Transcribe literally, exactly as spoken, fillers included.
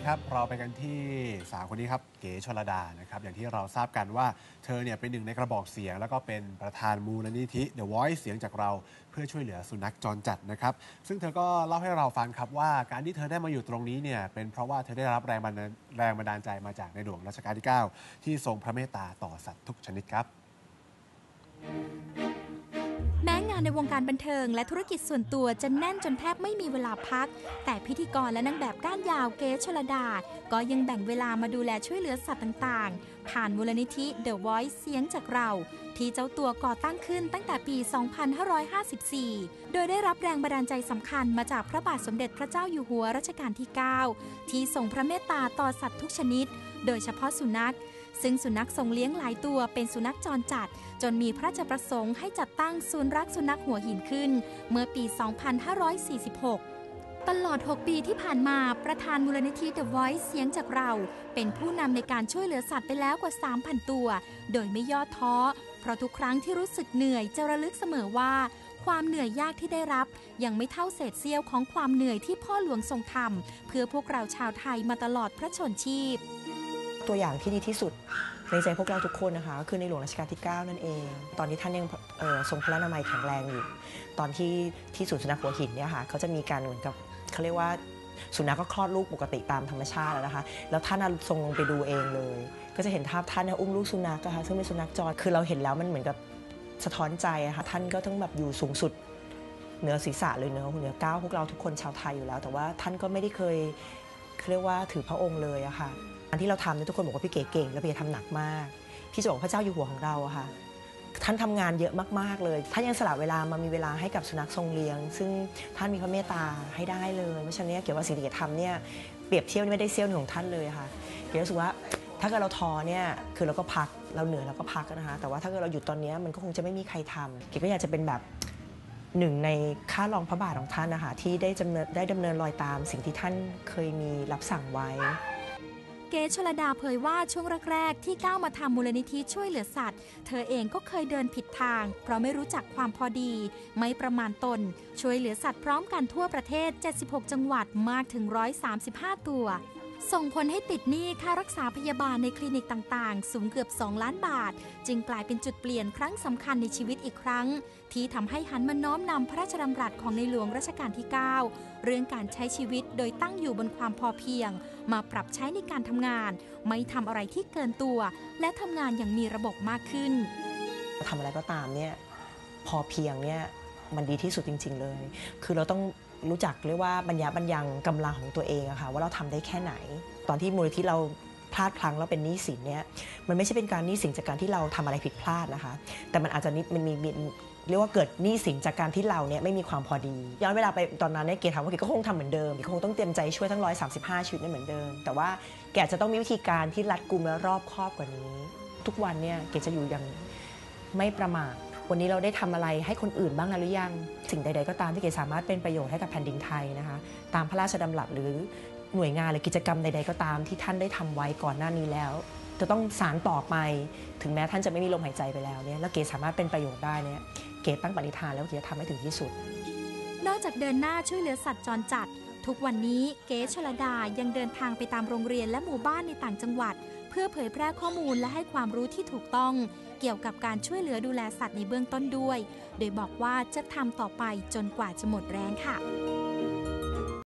ครับเราไปกันที่สาวคนนี้ครับเก๋ชลดานะครับอย่างที่เราทราบกันว่าเธอเนี่ยเป็นหนึ่งในกระบอกเสียงแล้วก็เป็นประธานมูลนิธิ The Voice เสียงจากเราเพื่อช่วยเหลือสุนัขจรจัดนะครับซึ่งเธอก็เล่าให้เราฟังครับว่าการที่เธอได้มาอยู่ตรงนี้เนี่ยเป็นเพราะว่าเธอได้รับแรงบันดาลแรงบันดาลใจมาจากในหลวงรัชกาลที่เก้าที่ทรงพระเมตตาต่อสัตว์ทุกชนิดครับแม้งานในวงการบันเทิงและธุรกิจส่วนตัวจะแน่นจนแทบไม่มีเวลาพักแต่พิธีกรและนางแบบก้านยาวเก๋ชลดาก็ยังแบ่งเวลามาดูแลช่วยเหลือสัตว์ต่างๆผ่านมูลนิธิ The Voice เสียงจากเราที่เจ้าตัวก่อตั้งขึ้นตั้งแต่ปี สองพันห้าร้อยห้าสิบสี่ โดยได้รับแรงบันดาลใจสำคัญมาจากพระบาทสมเด็จพระเจ้าอยู่หัวรัชกาลที่ เก้า ที่ทรงพระเมตตาต่อสัตว์ทุกชนิดโดยเฉพาะสุนัขซึ่งสุนัขทรงเลี้ยงหลายตัวเป็นสุนัขจรจัดจนมีพระราชประสงค์ให้จัดตั้งศูนย์รักสุนัขหัวหินขึ้นเมื่อปี สองพันห้าร้อยสี่สิบหก ตลอด หก ปีที่ผ่านมาประธานมูลนิธิ The Voice เสียงจากเราเป็นผู้นำในการช่วยเหลือสัตว์ไปแล้วกว่า สามพัน ตัวโดยไม่ย่อท้อเพราะทุกครั้งที่รู้สึกเหนื่อยจะระลึกเสมอว่าความเหนื่อยยากที่ได้รับยังไม่เท่าเศษเสี้ยวของความเหนื่อยที่พ่อหลวงทรงทำเพื่อพวกเราชาวไทยมาตลอดพระชนชีพตัวอย่างที่ดีที่สุดในใจพวกเราทุกคนนะคะคือในหลวงรัชกาลที่ เก้า นั่นเองตอนที่ท่านยังทรงพระนามัยแข็งแรงอยู่ตอนที่ที่ศูนย์สุนัขหัวหินเนี่ยค่ะเขาจะมีการเหมือนกับเขาเรียกว่าสุนัขก็คลอดลูกปกติตามธรรมชาติแล้วนะคะแล้วท่านทรงลงไปดูเองเลยก็จะเห็นภาพท่านอุ้มลูกสุนัขนะคะซึ่งเป็นสุนัขจรคือเราเห็นแล้วมันเหมือนกับสะท้อนใจนะคะท่านก็ต้องแบบอยู่สูงสุดเหนือศีรษะเลยเนอะเหนือก้าวพวกเราทุกคนชาวไทยอยู่แล้วแต่ว่าท่านก็ไม่ได้เคยเขาเรียกว่าถือพระองค์เลยอะค่ะอันที่เราทำเนี่ยทุกคนบอกว่าพี่เก๋เก่งแล้วพี่ทำหนักมากพี่จะบอกพระเจ้าอยู่หัวของเราอะค่ะท่านทำงานเยอะมากๆเลยท่านยังสละเวลามามีเวลาให้กับสุนัขทรงเลี้ยงซึ่งท่านมีพระเมตตาให้ได้เลยเพราะฉะนั้นเกี่ยวกับสิ่งที่เก๋ทำเนี่ยเปรียบเทียบไม่ได้เสี้ยวหนึ่งของท่านเลยค่ะเก๋รู้สึกว่าถ้าเกิดเราท้อเนี่ยคือเราก็พักเราเหนื่อยเราก็พักนะคะแต่ว่าถ้าเกิดเราหยุดตอนนี้มันก็คงจะไม่มีใครทำเก๋ก็อยากจะเป็นแบบหนึ่งในข้ารองพระบาทของท่านนะคะที่ได้ดำเนินได้ดำเนินรอยตามสิ่งที่ท่านเคยมีรับสั่งไว้เก๋ชลดาเผยว่าช่วงแรกๆที่ก้าวมาทำมูลนิธิช่วยเหลือสัตว์เธอเองก็เคยเดินผิดทางเพราะไม่รู้จักความพอดีไม่ประมาณตนช่วยเหลือสัตว์พร้อมกันทั่วประเทศเจ็ดสิบหกจังหวัดมากถึงหนึ่งร้อยสามสิบห้าตัวส่งผลให้ติดหนี้ค่ารักษาพยาบาลในคลินิกต่างๆสูงเกือบสองล้านบาทจึงกลายเป็นจุดเปลี่ยนครั้งสำคัญในชีวิตอีกครั้งที่ทำให้หันมาน้อมนำพระราชดำรัสของในหลวงรัชกาลที่ เก้าเรื่องการใช้ชีวิตโดยตั้งอยู่บนความพอเพียงมาปรับใช้ในการทำงานไม่ทำอะไรที่เกินตัวและทำงานอย่างมีระบบมากขึ้นทำอะไรก็ตามเนี่ยพอเพียงเนี่ยมันดีที่สุดจริงๆเลยคือเราต้องรู้จักเรียกว่าบรรยะบรรยังกำลังของตัวเองอะค่ะว่าเราทำได้แค่ไหนตอนที่มูลนิธิเราพลาดพลั้งแล้วเป็นหนี้สินเนี่ยมันไม่ใช่เป็นการหนี้สินจากการที่เราทำอะไรผิดพลาดนะคะแต่มันอาจจะมันมีเรียกว่าเกิดหนี้สินจากการที่เราเนี่ยไม่มีความพอดีย้อนเวลาไปตอนนั้นเนี่ยเก๋ถามว่าเก๋ก็คงทำเหมือนเดิมเก๋คงต้องเตรียมใจช่วยทั้งหนึ่งร้อยสามสิบห้าชีวิตนั่นเหมือนเดิมแต่ว่าเก๋จะต้องมีวิธีการที่รัดกุมและรอบคอบกว่านี้ทุกวันเนี่ยเก๋จะอยู่อย่างไม่ประมาทวันนี้เราได้ทำอะไรให้คนอื่นบ้างนะหรือยังสิ่งใดๆก็ตามที่เก๋สามารถเป็นประโยชน์ให้กับแผ่นดินไทยนะคะตามพระราชดำรัสหรือหน่วยงานหรือกิจกรรมใดๆก็ตามที่ท่านได้ทำไว้ก่อนหน้านี้แล้วจะต้องสานต่อไปถึงแม้ท่านจะไม่มีลมหายใจไปแล้วเนี่ยแล้วเก๋สามารถเป็นประโยชน์ได้เนี่ยเก๋ตั้งปณิธานแล้วเก๋จะทำให้ถึงที่สุดนอกจากเดินหน้าช่วยเหลือสัตว์จรจัดทุกวันนี้เก๋ชลดายังเดินทางไปตามโรงเรียนและหมู่บ้านในต่างจังหวัดเพื่อเผยแพร่ข้อมูลและให้ความรู้ที่ถูกต้องเกี่ยวกับการช่วยเหลือดูแลสัตว์ในเบื้องต้นด้วยโดยบอกว่าจะทำต่อไปจนกว่าจะหมดแรงค่ะ